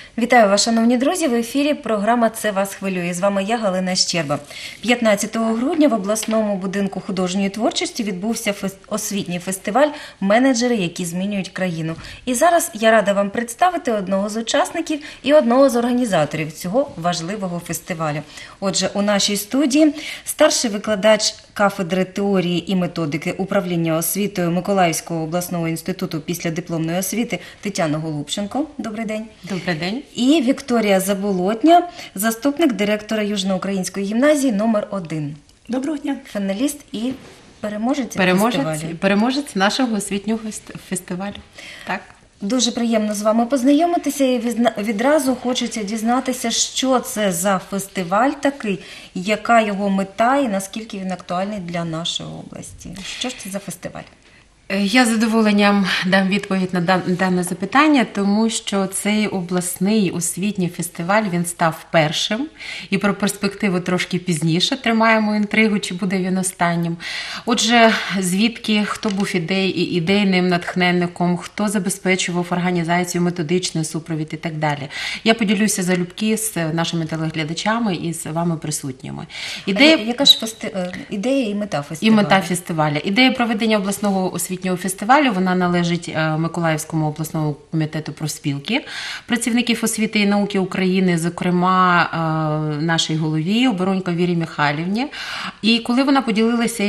Вітаю вас, шановні друзі! В ефірі програма «Це вас хвилює». З вами я, Галина Щерба. 15 грудня в обласному будинку художньої творчості відбувся освітній фестиваль «Менеджери, які змінюють країну». І зараз я рада вам представити одного з учасників і одного з організаторів цього важливого фестивалю. Отже, у нашій студії старший викладач кафедри теорії і методики управління освітою Миколаївського обласного інституту післядипломної освіти Тетяна Голубченко. Добрий день. Добрий день. І Вікторія Заболотня, заступник директора Южноукраїнської гімназії номер 1. Доброго дня. Фіналіст і переможець фестивалю. Переможець нашого освітнього фестивалю. Так. Дуже приємно з вами познайомитися і відразу хочеться дізнатися, що це за фестиваль такий, яка його мета і наскільки він актуальний для нашої області. Що ж це за фестиваль? Я з задоволенням дам відповідь на дане запитання, тому що цей обласний освітній фестиваль, він став першим. І про перспективу трошки пізніше тримаємо інтригу, чи буде він останнім. Отже, звідки, хто був ідейним натхненником, хто забезпечував організацію, методичний супровід і так далі. Я поділюся залюбки з нашими телеглядачами і з вами присутніми. Яка ж ідея і мета фестивалю? І мета фестивалю. Ідея проведення обласного освітнього фестивалю, вона належить Миколаївському обласному комітету профспілки працівників освіти і науки України, зокрема нашій голові Оборонько Вірі Михайлівні. І коли вона поділилася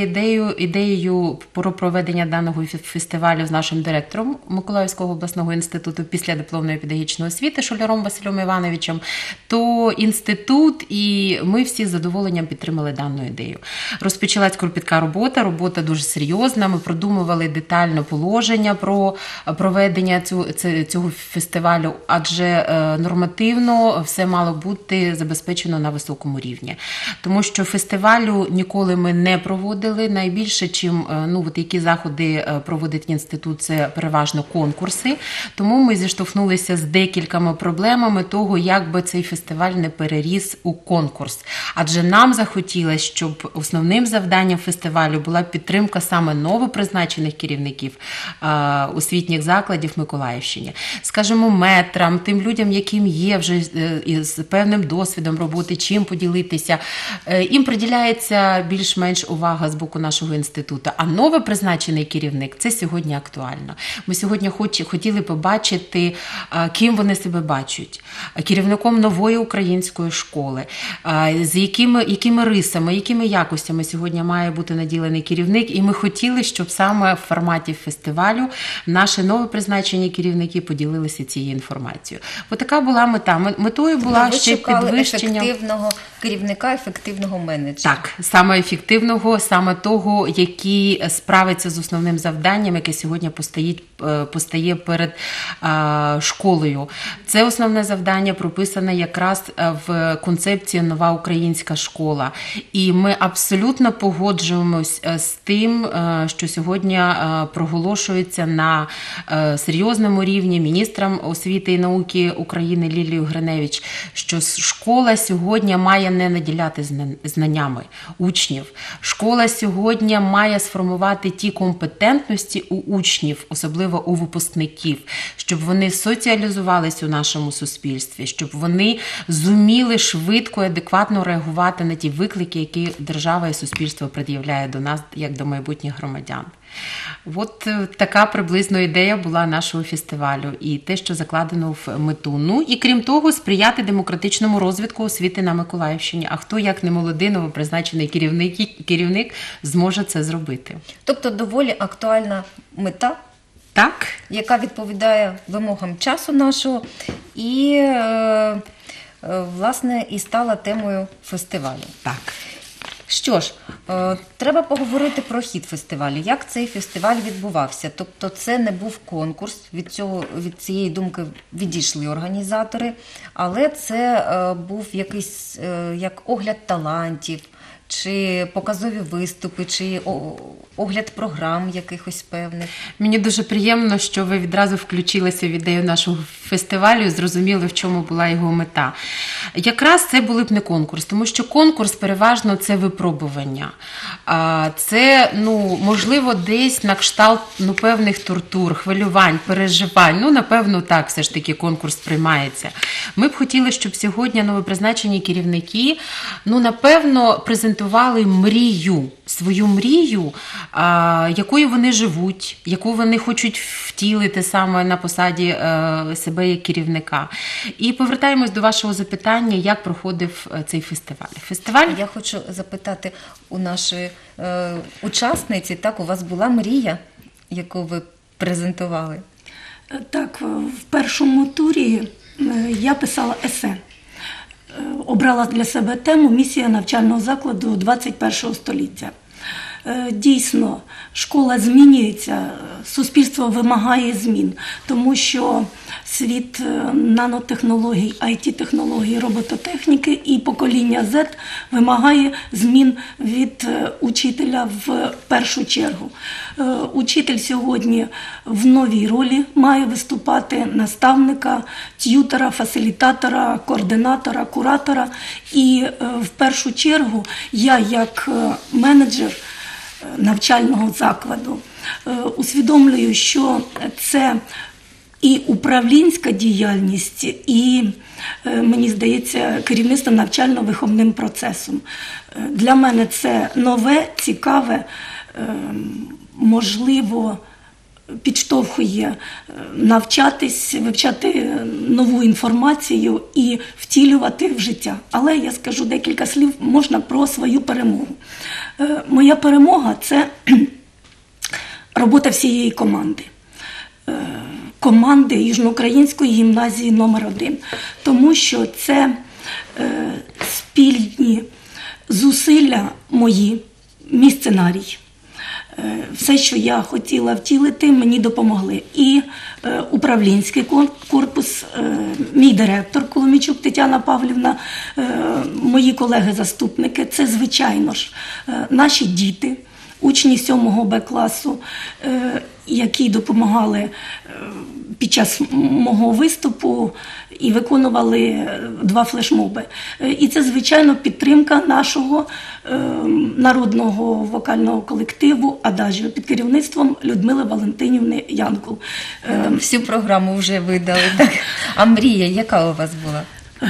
ідеєю про проведення даного фестивалю з нашим директором Миколаївського обласного інституту післядипломної педагогічної освіти Шуляром Василем Івановичем, то інститут і ми всі з задоволенням підтримали дану ідею. Розпочалась кропітка робота дуже серйозна. Ми продумували детально положення про проведення цього фестивалю, адже нормативно все мало бути забезпечено на високому рівні. Тому що фестивалю ніколи ми не проводили. Найбільше, які заходи проводить інститут, це переважно конкурси. Тому ми зіштовхнулися з декількома проблемами того, як би цей фестиваль не переріс у конкурс. Адже нам захотілося, щоб основним завданням фестивалю була підтримка саме новопризначених керівників освітніх закладів Миколаївщини. Скажімо, метрам, тим людям, яким є вже з певним досвідом роботи, чим поділитися. Їм приділяється більш-менш увага з боку нашого інституту. А новопризначений керівник – це сьогодні актуально. Ми сьогодні хотіли побачити, ким вони себе бачать. Керівником нової української школи. З якими рисами, якими якостями сьогодні має бути наділений керівник. І ми хотіли, щоб саме в форматі фестивалю наші новопризначені керівники поділилися цією інформацією. Ось така була мета. Метою була ще підвищення ефективного керівника, ефективного менеджера. Так, саме ефективного, саме того, який справиться з основним завданням, яке сьогодні постає перед школою. Це основне завдання прописане якраз в концепції «Нова українська школа». І ми абсолютно погоджуємось з тим, що сьогодні проголошується на серйозному рівні міністром освіти і науки України Лілією Гриневич, що школа сьогодні має не наділяти знаннями учнів. Школа сьогодні має сформувати ті компетентності у учнів, особливо у випускників, щоб вони соціалізувалися у нашому суспільстві, щоб вони зуміли швидко і адекватно реагувати на ті виклики, які держава і суспільство пред'являє до нас, як до майбутніх громадян. От така приблизно ідея була нашого фестивалю і те, що закладено в мету. Ну і крім того, сприяти демократичному розвитку освіти на Миколаївщині. А хто, як не молодий, новопризначений керівник, зможе це зробити? Тобто доволі актуальна мета, так, яка відповідає вимогам часу нашого і, власне, і стала темою фестивалю. Так. Що ж, треба поговорити про хід фестивалю. Як цей фестиваль відбувався? Тобто це не був конкурс, від цієї думки відійшли організатори, але це був якийсь як огляд талантів, чи показові виступи, чи огляд програм якихось певних? Мені дуже приємно, що ви відразу включилися в ідею нашого фестивалю і зрозуміли, в чому була його мета. Якраз це були б не конкурс, тому що конкурс переважно це випробування. Це, можливо, десь на кшталт певних тортур, хвилювань, переживань. Напевно, так все ж таки конкурс приймається. Ми б хотіли, щоб сьогодні новопризначені керівники, напевно, презентували мрію, свою мрію, якою вони живуть, яку вони хочуть втілити саме на посаді себе як керівника. І повертаємось до вашого запитання, як проходив цей фестиваль. Я хочу запитати у нашої учасниці, так, у вас була мрія, яку ви презентували? Так, в першому турі я писала есе. Обрала для себе тему «Місія навчального закладу 21 століття». Дійсно, школа змінюється, суспільство вимагає змін, тому що світ нанотехнологій, IT-технологій, робототехніки і покоління Z вимагає змін від учителя в першу чергу. Учитель сьогодні в новій ролі має виступати наставника, т'ютера, фасилітатора, координатора, куратора. І в першу чергу я як менеджер навчального закладу усвідомлюю, що це і управлінська діяльність, і, мені здається, керівництво навчально-виховним процесом. Для мене це нове, цікаве, можливо, підштовхує навчатись, вивчати нову інформацію і втілювати в життя. Але я скажу декілька слів, можна про свою перемогу. Моя перемога – це робота всієї команди. Команди Южноукраїнської гімназії номер 1. Тому що це спільні зусилля мої, мій сценарій. Все, що я хотіла втілити, мені допомогли. І управлінський корпус, мій директор Коломійчук Тетяна Павлівна, мої колеги-заступники, це, звичайно ж, наші діти, учні 7 Б-класу, які допомагали під час мого виступу і виконували 2 флешмоби. І це, звичайно, підтримка нашого народного вокального колективу «Адажіо» під керівництвом Людмили Валентинівни Янкул. Всю програму вже видали, так? А мрія, яка у вас була?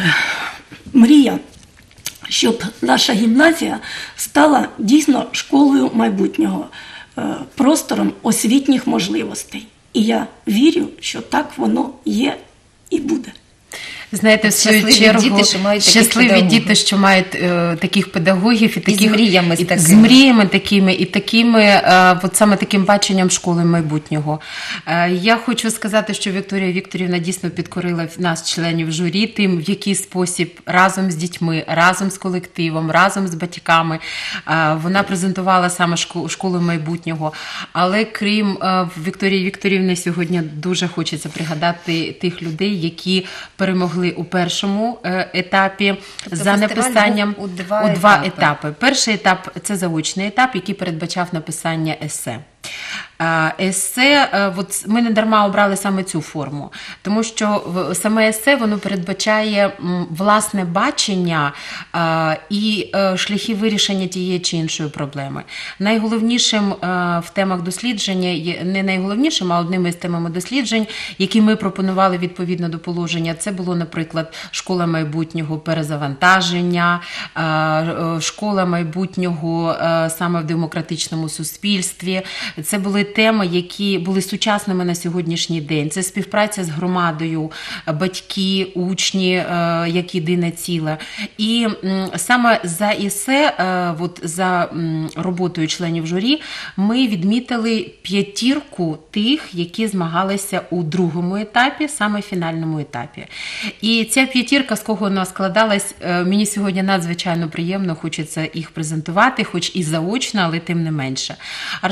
Мрія, щоб наша гімназія стала дійсно школою майбутнього, простором освітніх можливостей. І я вірю, що так воно є і буде. Знаєте, в свою чергу, щасливі діти, що мають таких педагогів і з мріями, з мріями такими, і такими, от саме таким баченням школи майбутнього. Я хочу сказати, що Вікторія Вікторівна дійсно підкорила нас, членів журі, тим, в який спосіб разом з дітьми, разом з колективом, разом з батьками вона презентувала саме школу майбутнього. Але крім Вікторії Вікторівни, сьогодні дуже хочеться пригадати тих людей, які перемогли у першому етапі, тобто за написанням у два етапи. Перший етап – це заочний етап, який передбачав написання есе. Есе, от ми не дарма обрали саме цю форму, тому що саме есе, воно передбачає власне бачення і шляхи вирішення тієї чи іншої проблеми. Найголовнішим в темах дослідження, не найголовнішим, а одним із темами досліджень, які ми пропонували відповідно до положення, це було, наприклад, школа майбутнього перезавантаження, школа майбутнього саме в демократичному суспільстві. Це були теми, які були сучасними на сьогоднішній день. Це співпраця з громадою, батьки, учні, як єдине ціле. І саме за есе, от за роботою членів журі, ми відмітили 5 тих, які змагалися у другому етапі, саме фінальному етапі. І ця 5, з кого вона складалась, мені сьогодні надзвичайно приємно, хочеться їх презентувати, хоч і заочно, але тим не менше. Аржанова Наталія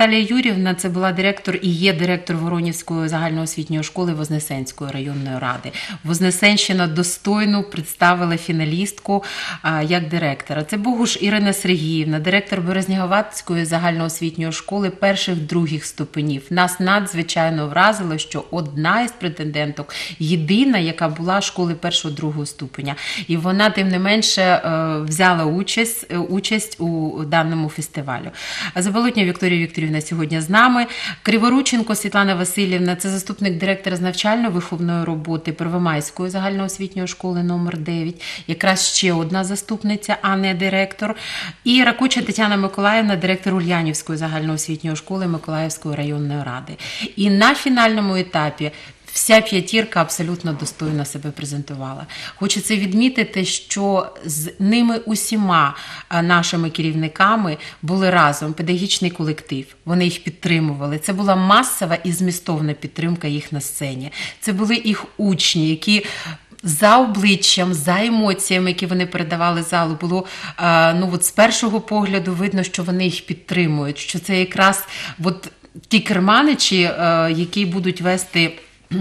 Наталія Юрівна, це була директор і є директор Воронівської загальноосвітньої школи Вознесенської районної ради. Вознесенщина достойно представила фіналістку як директора. Це Богуш Ірина Сергіївна, директор Березнігаватської загальноосвітньої школи перших-других ступенів. Нас надзвичайно вразило, що одна із претенденток єдина, яка була школи першого-другого ступеня. І вона, тим не менше, взяла участь у даному фестивалю. Заболотня Вікторія Вікторівна сьогодні з нами. Криворученко Світлана Васильівна, це заступник директора з навчально-виховної роботи Первомайської загальноосвітньої школи номер 9. Якраз ще одна заступниця, а не директор. І Ракуча Тетяна Миколаївна, директор Ульянівської загальноосвітньої школи Миколаївської районної ради. І на фінальному етапі вся п'ятірка абсолютно достойно себе презентувала. Хочеться відмітити, що з ними усіма нашими керівниками були разом педагогічний колектив. Вони їх підтримували. Це була масова і змістовна підтримка їх на сцені. Це були їх учні, які за обличчям, за емоціями, які вони передавали залу, було з першого погляду видно, що вони їх підтримують, що це якраз ті керманичі, які будуть вести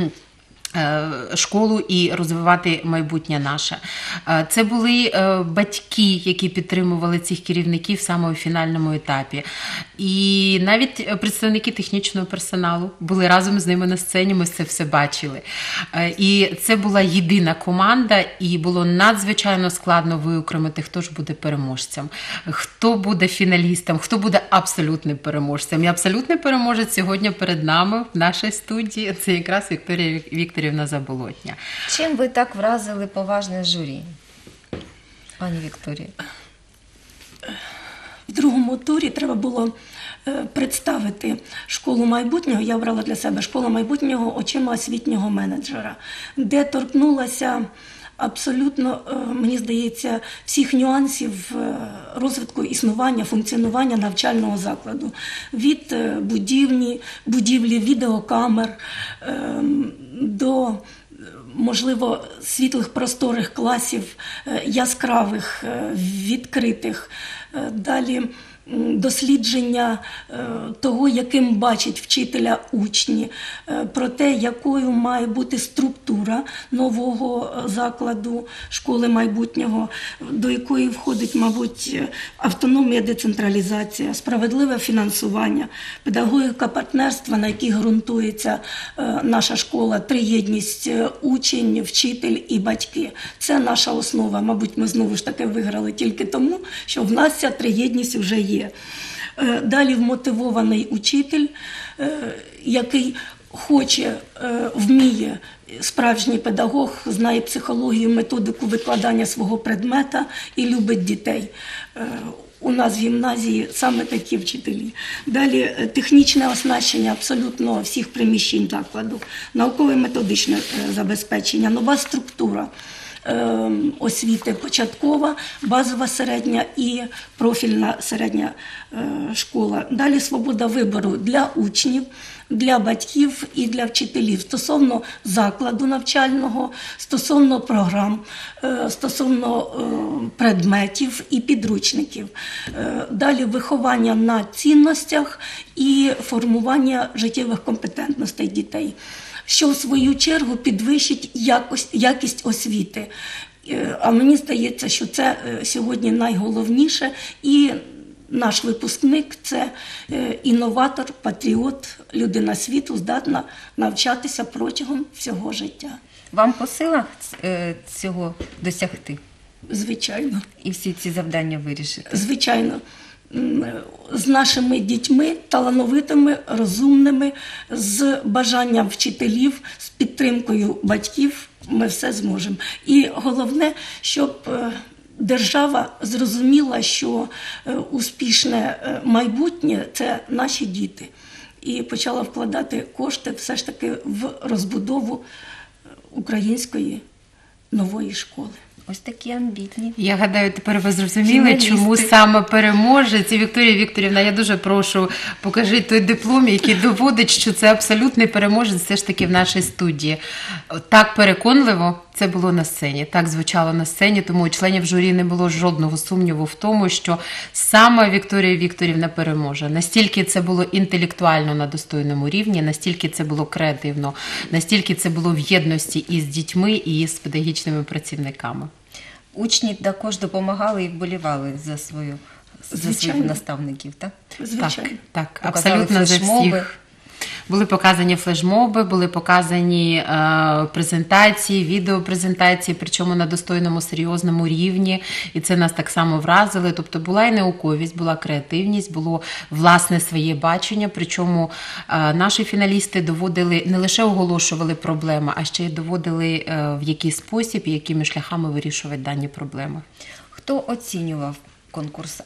школу і розвивати майбутнє наше. Це були батьки, які підтримували цих керівників саме у фінальному етапі. І навіть представники технічного персоналу були разом з ними на сцені, ми це все бачили. І це була єдина команда, і було надзвичайно складно виокремити, хто ж буде переможцем, хто буде фіналістом, хто буде абсолютним переможцем. І абсолютний переможець сьогодні перед нами в нашій студії. Це якраз Вікторія Вікторівна Заболотня. Чим ви так вразили поважне журі, пані Вікторія? В другому турі треба було представити школу майбутнього. Я обрала для себе школу майбутнього очима освітнього менеджера, де торкнулася абсолютно, мені здається, всіх нюансів розвитку існування, функціонування навчального закладу. Від будівлі відеокамер до, можливо, світлих просторих класів, яскравих, відкритих. Далі дослідження того, яким бачить вчителя учні, про те, якою має бути структура нового закладу школи майбутнього, до якої входить, мабуть, автономія, децентралізація, справедливе фінансування, педагогіка партнерства, на якій ґрунтується наша школа, триєдність учень, вчитель і батьки. Це наша основа. Мабуть, ми знову ж таки виграли тільки тому, що в нас ця триєдність вже є. Далі вмотивований учитель, який хоче, вміє, справжній педагог, знає психологію, методику викладання свого предмета і любить дітей. У нас в гімназії саме такі вчителі. Далі технічне оснащення абсолютно всіх приміщень закладу, науково-методичне забезпечення, нова структура освіти початкова, базова середня і профільна середня школа. Далі свобода вибору для учнів, для батьків і для вчителів стосовно закладу навчального, стосовно програм, стосовно предметів і підручників. Далі виховання на цінностях і формування життєвих компетентностей дітей, що в свою чергу підвищить якість освіти. А мені здається, що це сьогодні найголовніше. І наш випускник – це інноватор, патріот, людина світу, здатна навчатися протягом всього життя. Вам по силах цього досягти? Звичайно. І всі ці завдання вирішити? Звичайно. З нашими дітьми, талановитими, розумними, з бажанням вчителів, з підтримкою батьків ми все зможемо. І головне, щоб держава зрозуміла, що успішне майбутнє – це наші діти. І почала вкладати кошти все ж таки в розбудову української нової школи. Ось такі амбітні. Я гадаю, тепер ви зрозуміли, Фіналісти. чому саме переможець. І Вікторія Вікторівна, я дуже прошу, покажіть той диплом, який доводить, що це абсолютний переможець все ж таки в нашій студії. Так переконливо це було на сцені. Так звучало на сцені, тому у членів журі не було жодного сумніву в тому, що саме Вікторія Вікторівна переможе. Настільки це було інтелектуально на достойному рівні, настільки це було креативно, настільки це було в єдності із дітьми і з педагогічними працівниками. Учні також допомагали і вболівали за своїх Звичайно. наставників, так? Звичайно. Так, Показали абсолютно за флешмоби. всіх. Були показані флешмоби, були показані презентації, відеопрезентації, причому на достойному, серйозному рівні. І це нас так само вразило. Тобто була і науковість, була креативність, було власне своє бачення. Причому наші фіналісти доводили, не лише оголошували проблеми, а ще й доводили, в який спосіб і якими шляхами вирішувати дані проблеми. Хто оцінював конкурс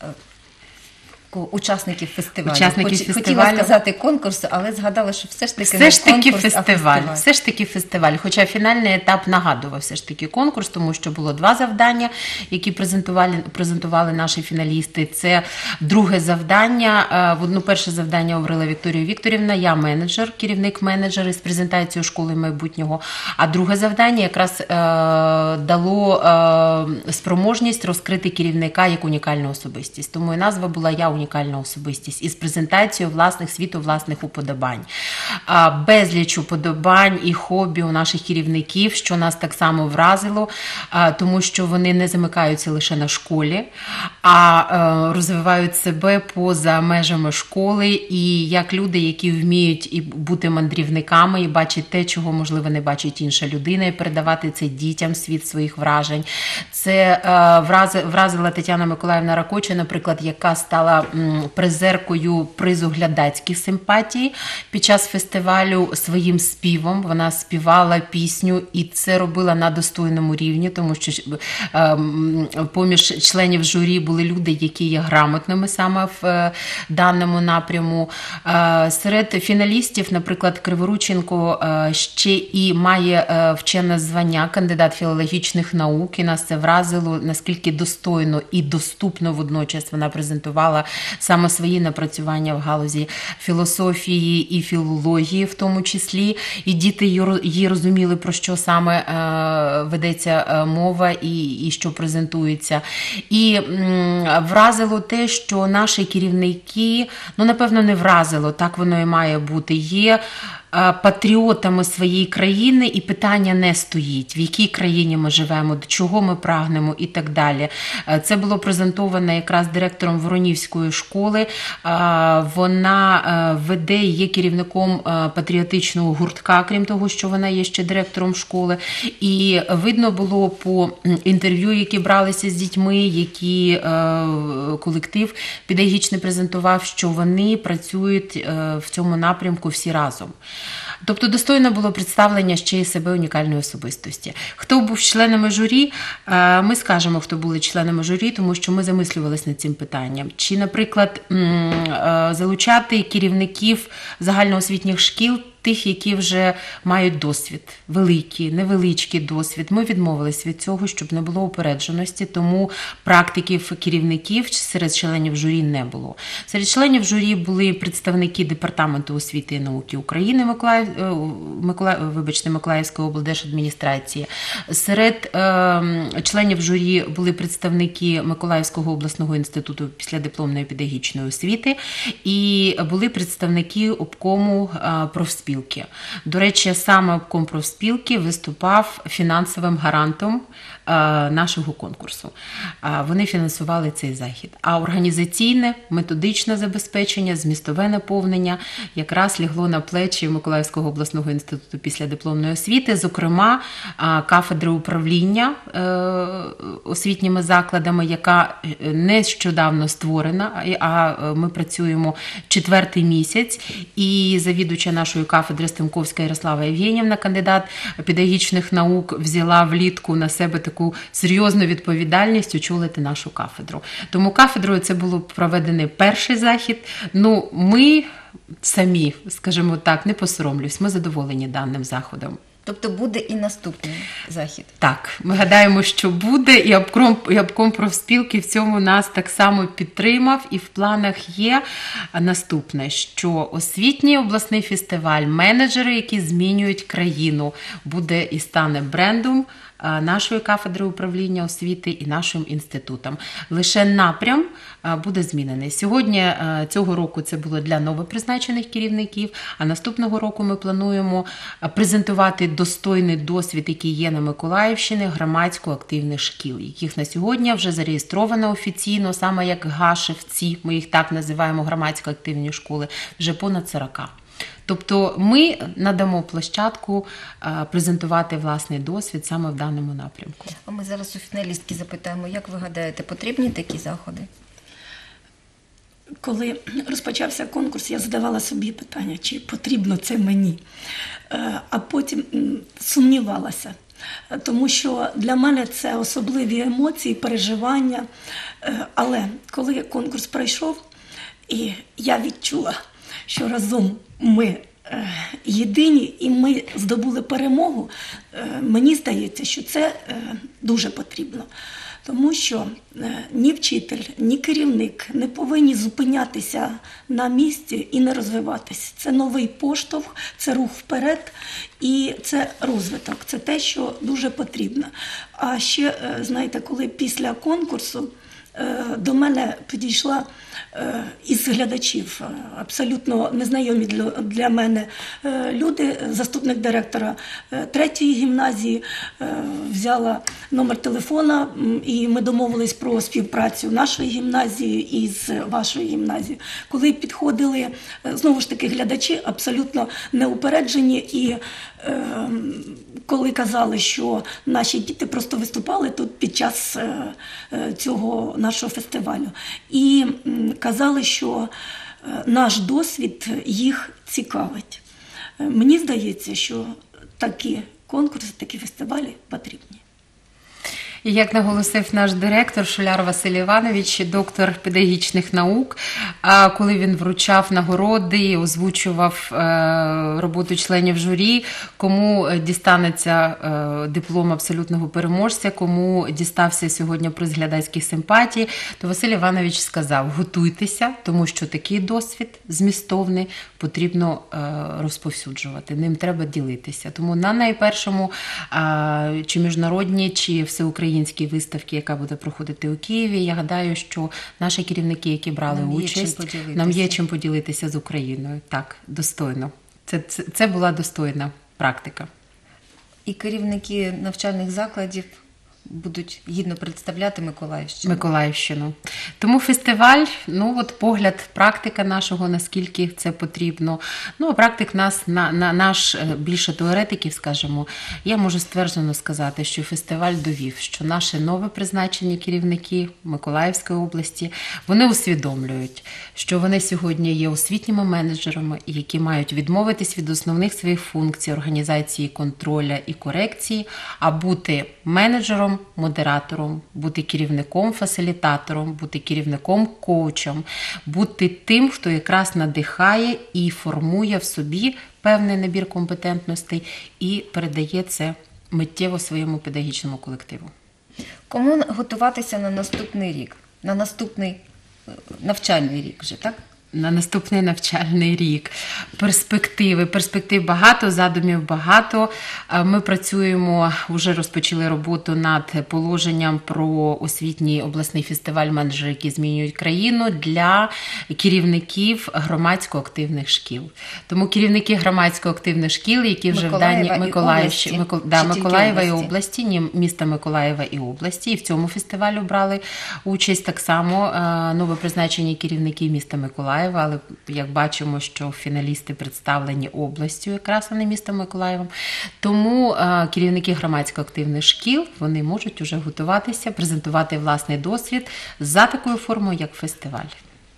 учасників фестивалю? Учасників Хотіла фестивалю. сказати конкурс, але згадала, що все ж таки Все не ж таки конкурс, а фестиваль. Все ж таки фестиваль. Хоча фінальний етап нагадував все ж таки конкурс, тому що було 2 завдання, які презентували наші фіналісти. Це друге завдання. Перше завдання обрала Вікторія Вікторівна, я менеджер, керівник-менеджер із презентацією школи майбутнього. А друге завдання якраз дало спроможність розкрити керівника як унікальну особистість. Тому і назва була «Я унікальна особистість» із презентацією власних уподобань. Безліч уподобань і хобі у наших керівників, що нас так само вразило, тому що вони не замикаються лише на школі, а розвивають себе поза межами школи і як люди, які вміють і бути мандрівниками, і бачать те, чого, можливо, не бачить інша людина, і передавати це дітям, світ своїх вражень. Це вразила Тетяна Миколаївна Ракоча, наприклад, яка стала призеркою призу глядацьких симпатій під час фестивалю своїм співом. Вона співала пісню і це робила на достойному рівні, тому що поміж членів журі були люди, які є грамотними саме в даному напряму. Серед фіналістів, наприклад, Криворученко ще і має вчене звання, кандидат філологічних наук, і нас це вразило, наскільки достойно і доступно водночас вона презентувала саме свої напрацювання в галузі філософії і філології в тому числі. І діти її розуміли, про що саме ведеться мова і що презентується. І вразило те, що наші керівники, напевно, не вразило, так воно і має бути, є патріотами своєї країни, і питання не стоїть, в якій країні ми живемо, до чого ми прагнемо і так далі. Це було презентовано якраз директором Воронівської школи. Вона веде і є керівником патріотичного гуртка, крім того, що вона є ще директором школи. І видно було по інтерв'ю, які бралися з дітьми, які колектив педагогічний презентував, що вони працюють в цьому напрямку всі разом. Тобто достойно було представлення ще й себе унікальної особистості. Хто був членами журі? Ми скажемо, хто були членами журі, тому що ми замислювалися над цим питанням. Чи, наприклад, залучати керівників загальноосвітніх шкіл, тих, які вже мають досвід, великий, невеличкий досвід. Ми відмовились від цього, щоб не було упередженості, тому практиків керівників серед членів журі не було. Серед членів журі були представники Департаменту освіти і науки України Миколаївської облдержадміністрації. Серед членів журі були представники Миколаївського обласного інституту післядипломної педагогічної освіти і були представники обкому профспілки. До речі, саме обком профспілки виступав фінансовим гарантом нашого конкурсу. Вони фінансували цей захід. А організаційне, методичне забезпечення, змістове наповнення якраз лягло на плечі Миколаївського обласного інституту післядипломної освіти, зокрема, кафедри управління освітніми закладами, яка нещодавно створена, а ми працюємо 4-й місяць, і завідувача нашої кафедри Стемковська Ярослава Євгенівна, кандидат педагогічних наук, взяла влітку на себе таку серйозну відповідальність очолити нашу кафедру. Тому кафедрою це було проведений перший захід. Ми самі, скажімо так, не посоромлюсь, ми задоволені даним заходом. Тобто буде і наступний захід. Так, ми гадаємо, що буде, і обком профспілки в цьому нас так само підтримав. І в планах є наступне, що освітній обласний фестиваль, менеджери, які змінюють країну, буде і стане брендом нашої кафедри управління освіти і нашим інститутом. Лише напрям буде змінений. Сьогодні, цього року, це було для новопризначених керівників, а наступного року ми плануємо презентувати достойний досвід, який є на Миколаївщині, громадсько-активних шкіл, яких на сьогодні вже зареєстровано офіційно, саме як Гашевці, ми їх так називаємо, громадсько-активні школи, вже понад 40. Тобто ми надамо площадку презентувати власний досвід саме в даному напрямку. А ми зараз у фіналістки запитаємо, як ви гадаєте, потрібні такі заходи? Коли розпочався конкурс, я задавала собі питання, чи потрібно це мені. А потім сумнівалася, тому що для мене це особливі емоції, переживання. Але коли конкурс пройшов, і я відчула, що разом ми єдині і ми здобули перемогу, мені здається, що це дуже потрібно. Тому що ні вчитель, ні керівник не повинні зупинятися на місці і не розвиватися. Це новий поштовх, це рух вперед і це розвиток. Це те, що дуже потрібно. А ще, знаєте, коли після конкурсу до мене підійшла із глядачів абсолютно незнайомі для мене люди, заступник директора 3-ї гімназії, взяла номер телефона, і ми домовились про співпрацю нашої гімназії із вашою гімназією. Коли підходили, знову ж таки, глядачі абсолютно неупереджені, і коли казали, що наші діти просто виступали тут під час цього нашого фестивалю. І казали, що наш досвід їх цікавить. Мені здається, що такі конкурси, такі фестивалі потрібні. І як наголосив наш директор Шуляр Василь Іванович, доктор педагогічних наук, коли він вручав нагороди, озвучував роботу членів журі, кому дістанеться диплом абсолютного переможця, кому дістався сьогодні приз глядацьких симпатій, то Василь Іванович сказав: готуйтеся, тому що такий досвід змістовний потрібно розповсюджувати, ним треба ділитися. Тому на найпершому чи міжнародній, чи всеукраїнській виставки, яка буде проходити у Києві, я гадаю, що наші керівники, які брали участь, нам є чим поділитися з Україною. Так, достойно. Це була достойна практика. І керівники навчальних закладів будуть гідно представляти Миколаївщину. Тому фестиваль, погляд, практика нашого, наскільки це потрібно. А практик наш більше теоретиків, скажімо, я можу стверджено сказати, що фестиваль довів, що наші новопризначені керівники Миколаївської області, вони усвідомлюють, що вони сьогодні є освітніми менеджерами, які мають відмовитись від основних своїх функцій організації контроля і корекції, а бути менеджером, модератором, бути керівником, фасилітатором, бути керівником, коучем, бути тим, хто якраз надихає і формує в собі певний набір компетентностей і передає це миттєво своєму педагогічному колективу. Кому готуватися на наступний рік? На наступний навчальний рік вже, так? На наступний навчальний рік. Перспектив багато, задумів багато. Ми працюємо, вже розпочали роботу над положенням про освітній обласний фестиваль «Менеджери, які змінюють країну» для керівників громадсько-активних шкіл. Тому керівники громадсько-активних шкіл, які вже в даній Миколаєва і області, міста Миколаєва і області, і в цьому фестивалі брали участь так само новопризначені керівники міста Миколаєва. Але як бачимо, що фіналісти представлені областю, якраз а не містом Миколаєвом. Тому керівники громадсько-активних шкіл, вони можуть вже готуватися, презентувати власний досвід за такою формою, як фестиваль.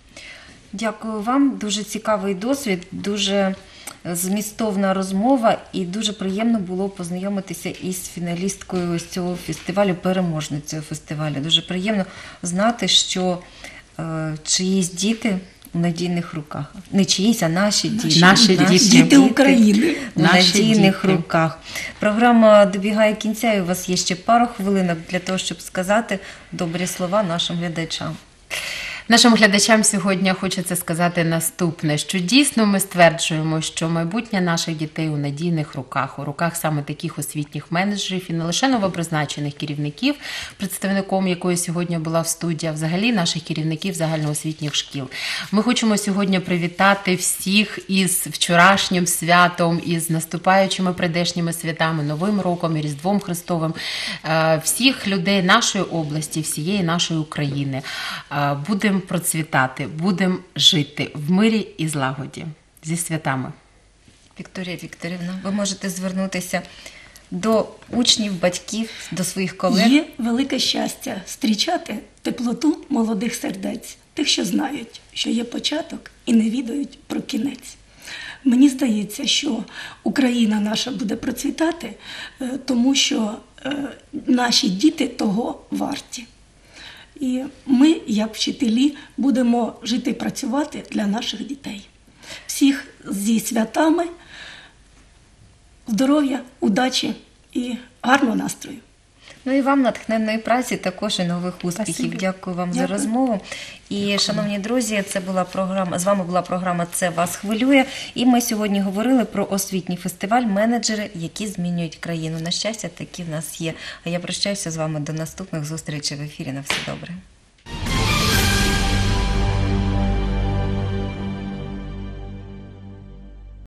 Дякую вам. Дуже цікавий досвід, дуже змістовна розмова, і дуже приємно було познайомитися із фіналісткою з цього фестивалю, переможницею фестивалю. Дуже приємно знати, що чиїсь діти у надійних руках. Не чиїсь, а наші діти. Наші діти. Діти України. У Наші надійних діти. руках. Програма добігає кінця, і у вас є ще пару хвилинок для того, щоб сказати добрі слова нашим глядачам. Нашим глядачам сьогодні хочеться сказати наступне, що дійсно ми стверджуємо, що майбутнє наших дітей у надійних руках, у руках саме таких освітніх менеджерів і не лише новопризначених керівників, представником якої сьогодні була в студії, а взагалі наших керівників загальноосвітніх шкіл. Ми хочемо сьогодні привітати всіх із вчорашнім святом, із наступаючими прийдешніми святами, Новим роком і Різдвом Христовим, всіх людей нашої області, всієї нашої України. Будемо процвітати, будемо жити в мирі і злагоді. Зі святами. Вікторія Вікторівна, ви можете звернутися до учнів, батьків, до своїх колег. Є велике щастя зустрічати теплоту молодих сердець, тих, що знають, що є початок і не відають про кінець. Мені здається, що Україна наша буде процвітати, тому що наші діти того варті. І ми, як вчителі, будемо жити і працювати для наших дітей. Всіх зі святами, здоров'я, удачі і гарного настрою. Ну і вам натхненної праці, також і нових успіхів. Спасибо. Дякую вам за Дякую. розмову. І, шановні друзі, це була програма, з вами була програма «Це вас хвилює». І ми сьогодні говорили про освітній фестиваль «Менеджери, які змінюють країну». На щастя, такі в нас є. А я прощаюся з вами до наступних зустрічей в ефірі. На все добре.